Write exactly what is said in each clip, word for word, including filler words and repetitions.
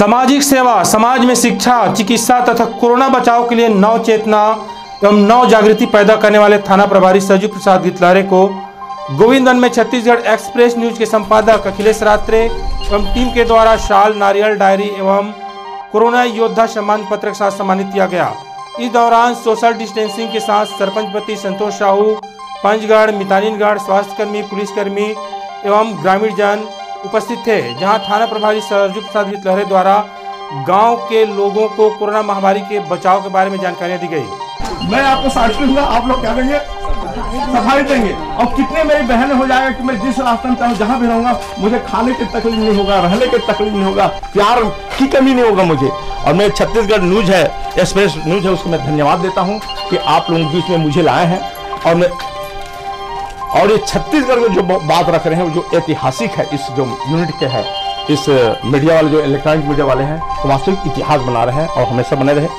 सामाजिक सेवा, समाज में शिक्षा, चिकित्सा तथा कोरोना बचाव के लिए नव चेतना एवं नव जागृति पैदा करने वाले थाना प्रभारी सरजू प्रसाद गितलहरे को गोविंदगंज में छत्तीसगढ़ एक्सप्रेस न्यूज के संपादक अखिलेश रात्रे एवं टीम के द्वारा शाल, नारियल, डायरी एवं कोरोना योद्धा सम्मान पत्र के साथ सम्मानित किया गया। इस दौरान सोशल डिस्टेंसिंग के साथ सरपंच पति संतोष साहू, पंचगढ़, मितानिनगढ़, स्वास्थ्यकर्मी, पुलिसकर्मी एवं ग्रामीण जन उपस्थित थे, जहां थाना प्रभारी सरजू प्रसाद गितलहरे द्वारा गांव के लोगों को कोरोना महामारी के बचाव के बारे में जानकारियां दी गई। मैं आपको साथ दूंगा, आप लोग क्या देंगे, सफाई देंगे। और कितने मेरी बहनें हो जाएगा कि मैं जिस रास्ते में चाहूँ जहाँ भी रहूंगा मुझे खाने की तकलीफ नहीं होगा, रहने की तकलीफ नहीं होगा, प्यार की कमी नहीं होगा मुझे। और मैं छत्तीसगढ़ न्यूज है, एक्सप्रेस न्यूज है, उसको मैं धन्यवाद देता हूँ कि आप लोगों के बीच में मुझे लाए हैं। और मैं और ये छत्तीसगढ़ में जो बात रख रहे हैं वो जो ऐतिहासिक है, इस जो यूनिट के है, इस मीडिया वाले जो इलेक्ट्रॉनिक मीडिया वाले हैं तो वास्तविक इतिहास बना रहे हैं और हमेशा बने रहे।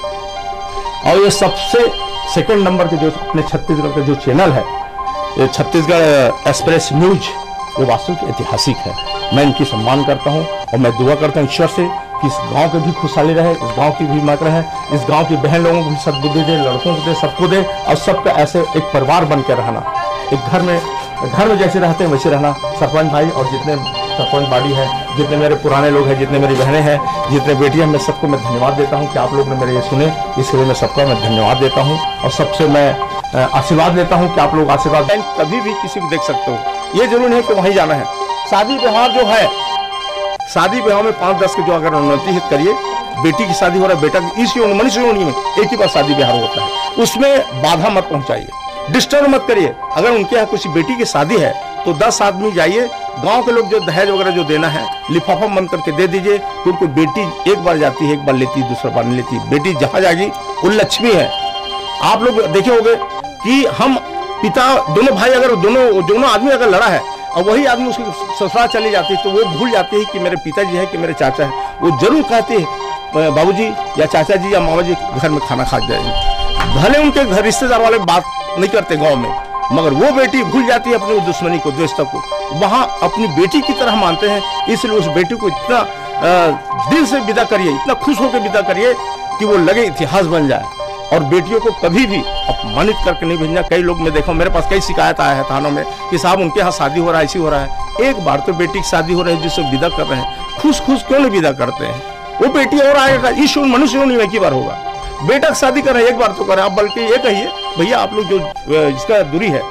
और ये सबसे सेकंड नंबर के जो अपने छत्तीसगढ़ का जो चैनल है, ये छत्तीसगढ़ एक्सप्रेस न्यूज, ये वास्तविक ऐतिहासिक है। मैं इनकी सम्मान करता हूँ और मैं दुआ करता हूँ ईश्वर से कि इस गांव की भी खुशहाली रहे, इस गांव की भी मत रहे, इस गांव की बहन लोगों को भी सद्बुद्धि दे, लड़कों को दे, सबको दे और सबका ऐसे एक परिवार बन के रहना, एक घर में घर में जैसे रहते हैं वैसे रहना। सरपंच भाई और जितने सरपंच बाड़ी है, जितने मेरे पुराने लोग हैं, जितने मेरी बहनें हैं, जितने बेटियां, मैं सबको मैं धन्यवाद देता हूं कि आप लोग ने मेरे ये सुने, इसके लिए मैं सबका मैं धन्यवाद देता हूं। और सबसे मैं आशीर्वाद देता हूं कि आप लोग आशीर्वाद दें, कभी भी किसी को देख सकते हो। ये जरूरी नहीं कि वहीं जाना है। शादी व्यवहार जो है, शादी ब्याह में पाँच दस के जो अगर उन्नति हित करिए, बेटी की शादी हो रहा है, बेटा की इस योनि मनुष्य योनि में एक ही बार शादी ब्याह होता है, उसमें बाधा मत पहुंचाइए, डिस्टर्ब मत करिए। अगर उनके यहाँ कुछ बेटी की शादी है तो दस आदमी जाइए, गांव के लोग जो दहेज वगैरह जो देना है लिफाफा बंद करके दे दीजिए, क्योंकि बेटी एक बार जाती है, एक बार लेती है, दूसरा बार नहीं लेती। बेटी जहां जाएगी वो लक्ष्मी है। आप लोग देखे होंगे कि हम पिता दोनों भाई अगर दोनों दोनों आदमी अगर लड़ा है और वही आदमी उसकी ससुराल चली जाती है तो वो भूल जाती है कि मेरे पिताजी है कि मेरे चाचा है। वो जरूर कहते हैं बाबूजी या चाचा जी या मामा जी घर में खाना खा जाएंगे, भले उनके घर रिश्तेदार वाले बात नहीं करते गांव में, मगर वो बेटी भूल जाती है अपनी दुश्मनी को, द्वेषता को, वहां अपनी बेटी की तरह मानते हैं। इसलिए उस बेटी को इतना आ, दिल से विदा करिए, इतना खुश होकर विदा करिए कि वो लगे इतिहास बन जाए। और बेटियों को कभी भी अपमानित करके नहीं भेजना। कई लोग मैं देखा, मेरे पास कई शिकायत आया है थानों में कि साहब उनके यहाँ शादी हो रहा है, ऐसी हो रहा है। एक बार तो बेटी की शादी हो रही है जिससे विदा कर रहे हैं, खुश खुश क्यों नहीं विदा करते हैं? वो बेटी और आएगा, इस मनुष्य नहीं एक ही बार होगा। बेटा की शादी कर रहे हैं, एक बार तो करें आप, बल्कि ये कहिए भैया आप लोग जो इसका दूरी है,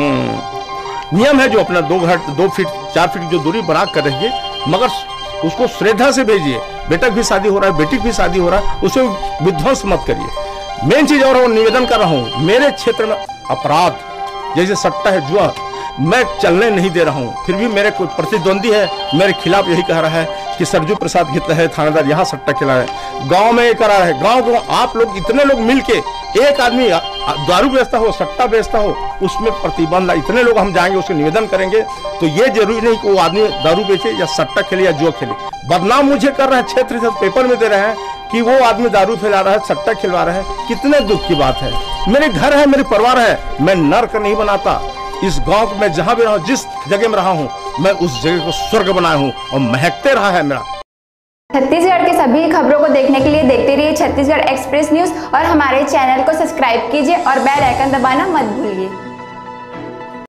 नियम है जो अपना दो घट दो फीट चार फीट जो दूरी बना कर रहिए, मगर उसको श्रद्धा से भेजिए। बेटा की भी शादी हो रहा है, बेटी की भी शादी हो रहा है, उसे विध्वंस मत करिए। मेन चीज और निवेदन कर रहा हूँ, मेरे क्षेत्र में अपराध जैसे सट्टा है, जुआ, मैं चलने नहीं दे रहा हूँ। फिर भी मेरे कोई प्रतिद्वंदी है मेरे खिलाफ यही कह रहा है कि सरजू प्रसाद गितलहरे थानेदार यहाँ सट्टा खिला है, गांव में ये करा है। गांव को आप लोग इतने लोग मिलके, एक आदमी दारू बेचता हो, सट्टा बेचता हो, उसमें प्रतिबंध, इतने लोग हम जाएंगे उसको निवेदन करेंगे। तो ये जरूरी नहीं कि वो आदमी दारू बेचे या सट्टा खेले या जुआ खेले। बदनाम मुझे कर रहा है, क्षेत्र से पेपर में दे रहे हैं कि वो आदमी दारू फैला रहा है, सट्टा खिलवा रहा है। कितने दुख की बात है। मेरे घर है, मेरे परिवार है, मैं नर्क नहीं बनाता। इस गांव में जहां भी रहा हूं, जिस जगह में रहा हूं, मैं उस जगह को स्वर्ग बनाया हूं और महकते रहा है मेरा। छत्तीसगढ़ की सभी खबरों को देखने के लिए देखते रहिए छत्तीसगढ़ एक्सप्रेस न्यूज और हमारे चैनल को सब्सक्राइब कीजिए और बेल आइकन दबाना मत भूलिए।